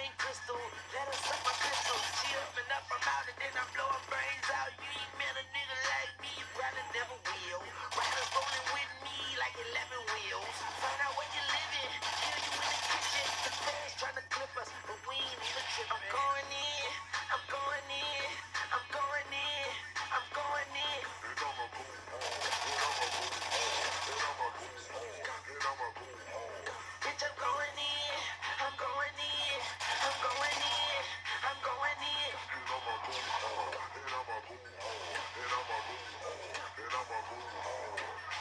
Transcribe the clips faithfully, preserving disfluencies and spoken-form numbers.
champagne crystal. Let her suck my crystal. She up and up, I'm out, and then I blow her brains out. You ain't met a nigga like me, you probably never will. Riders rolling with me like eleven wheels. Find out where you living, kill you in the kitchen. The fans trying to clip us, but we ain't even tripping. I'm going in, I'm going in, I'm going in, I'm going in. And I'ma go hard, and I'ma go hard, and I'ma go hard, and I'ma go hard. Bitch, I'm going in, I'm going in, I'm going in, I'm going in. And I'ma go hard, and I'ma go hard, and I'ma go hard, and I'ma go hard.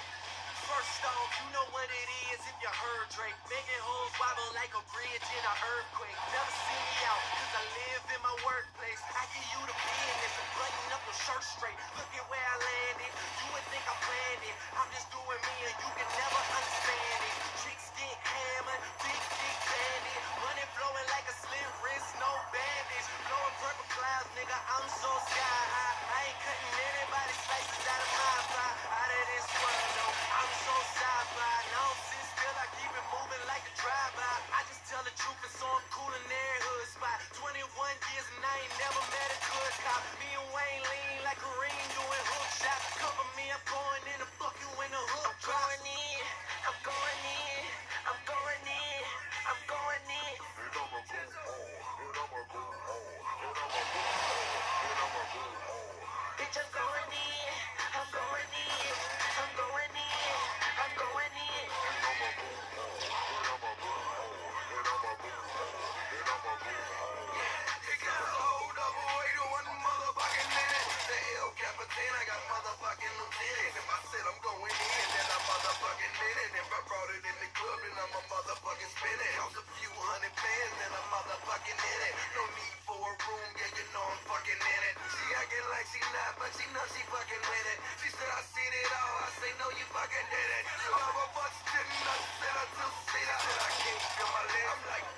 First off, you know what it is if you heard Drake. Making hoes wobble like a bridge in an earthquake. Never see me out, cause I live in my workplace. I give you the business and button up your shirt straight. Look at where I landed, you would think I planned it. I'm just doing me and you can never understand it. Chicks get hammered, big dick bandit. Money flowing like a slit wrist, no bandage. Blowing purple clouds, nigga, I'm so sky high. I ain't cutting anybody's slices out of my pie. Out of this world, no, I'm so sci-fi. No, sit still, I keep it moving like a drive-by. I just tell the truth and so I'm cool in every hood spot. twenty-one years and I ain't never met a good cop. Me and Wayne lean like Kareem doing hook shots. Cover me, I'm going in and fuck you in the hook. I'm going in, I'm going in, I'm going in, I'm going in. And I'ma go hard, and I'ma go hard, and I'ma go hard, and I'ma go hard. Bitch, I'm going in, I'm going in, I'm going in, I'm going in. And I'ma go hard, and I'ma go hard, and I'ma go hard, and I'ma go hard. It got a hold of a way to one motherfucking minute. The El Capitan, I got motherfucking lieutenant. If I said I'm going in, then I'm motherfucking in it. If I brought it in the club, then I'm a motherfucking spin it. Cost a few hundred bands, then I'm motherfucking in it. No need for a room, yeah, you know I'm fucking in it. She acting like she not, but she know she fucking with it. She said I seen it all, I say no, you fucking did it. You have a bust, didn't I said I just see that. I said I can't feel my legs, I'm like